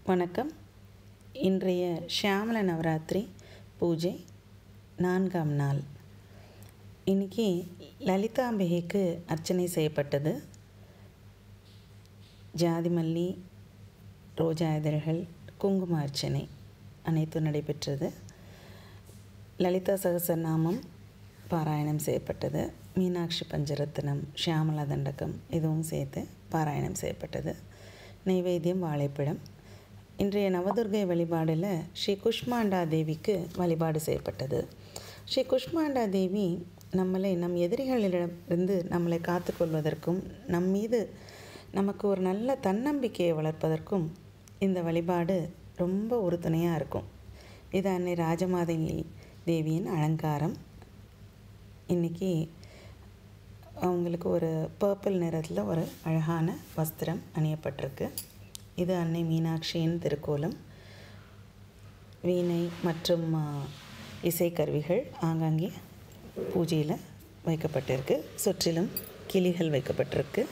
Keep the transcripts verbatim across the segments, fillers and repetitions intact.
வணக்கம். இன்றைய ஷியாமல நவராத்திரி பூஜை நான்காம் நாள். இன்றைக்கி லலிதாம்பிகைக்கு அர்ச்சனை செய்யப்பட்டது. ஜாதி மல்லி, ரோஜா இதழ்கள், குங்கும அர்ச்சனை அனைத்தும் நடைபெற்றது. lalithasahasranamam பாராயணம் செய்யப்பட்டது. மீனாட்சி பஞ்சரத்னம், ஷியாமலா தண்டகம் இதுவும் சேர்த்து பாராயணம் செய்யப்பட்டது. நெய்வேத்தியம் வாழைப்பழம். இன்றைய நவதுர்கை வழிபாடில் ஸ்ரீ குஷ்மாண்டா தேவிக்கு வழிபாடு செய்யப்பட்டது. ஸ்ரீ குஷ்மாண்டா தேவி நம்மளை நம் எதிரிகளிடமிருந்து நம்மளை காத்துக்கொள்வதற்கும் நம் மீது நமக்கு ஒரு நல்ல தன்னம்பிக்கையை வளர்ப்பதற்கும் இந்த வழிபாடு ரொம்ப உறுதுணையாக இருக்கும். இது அன்னை ராஜமாதங்கி தேவியின் அலங்காரம். இன்றைக்கி அவங்களுக்கு ஒரு பர்பிள் நிறத்தில் ஒரு அழகான வஸ்திரம் அணியப்பட்டிருக்கு. இது அன்னை மீனாட்சியின் திருக்கோலம். வீணை மற்றும் இசைக்கருவிகள் ஆங்காங்கே பூஜையில் வைக்கப்பட்டிருக்கு. சுற்றிலும் கிளிகள் வைக்கப்பட்டிருக்கு.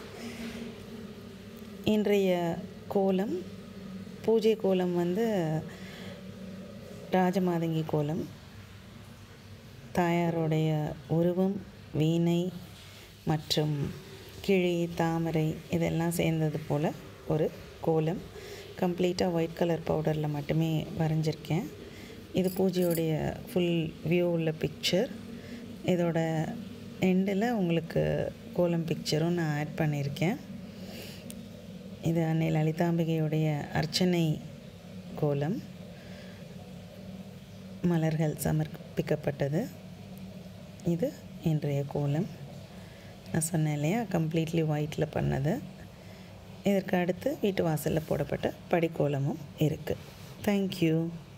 இன்றைய கோலம், பூஜை கோலம் வந்து ராஜமாதங்கி கோலம். தாயாருடைய உருவம், வீணை மற்றும் கிளி, தாமரை இதெல்லாம் சேர்ந்தது போல் ஒரு கோலம். கம்ப்ளீட்டாக ஒயிட் கலர் பவுடரில் மட்டுமே வரைஞ்சிருக்கேன். இது பூஜையோடைய ஃபுல் வியூ உள்ள பிக்சர். இதோட எண்டில் உங்களுக்கு கோலம் பிக்சரும் நான் ஆட் பண்ணியிருக்கேன். இது அன்னை லலிதாம்பிகையுடைய அர்ச்சனை கோலம். மலர்கள் சமர்ப்பிக்கப்பட்டது. இது இன்றைய கோலம். நான் சொன்னேன் இல்லையா, கம்ப்ளீட்லி ஒயிட்டில் பண்ணது. இதற்கு அடுத்து வீட்டு வாசலில் போடப்பட்ட படிக்கோலமும் இருக்குது. தேங்க்யூ.